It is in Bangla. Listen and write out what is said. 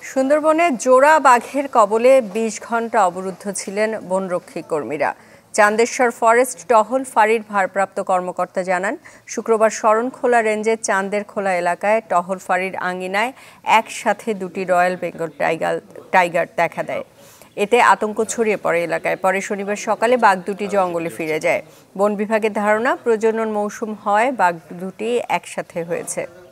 সুন্দরবনে জোড়া বাঘের কবলে ২০ ঘণ্টা অবরুদ্ধ ছিলেন বনরক্ষী কর্মীরা। চান্দেশ্বর ফরেস্ট টহল ফাঁড়ির ভারপ্রাপ্ত কর্মকর্তা জানান, শুক্রবার শরণখোলা রেঞ্জের চান্দের খোলা এলাকায় টহল ফাঁড়ির আঙিনায় একসাথে দুটি রয়্যাল বেঙ্গল টাইগার দেখা দেয়। এতে আতঙ্ক ছড়িয়ে পড়ে এলাকায়। পরে শনিবার সকালে বাঘ দুটি জঙ্গলে ফিরে যায়। বন বিভাগের ধারণা, প্রজনন মৌসুম হয় বাঘ দুটি একসাথে হয়েছে।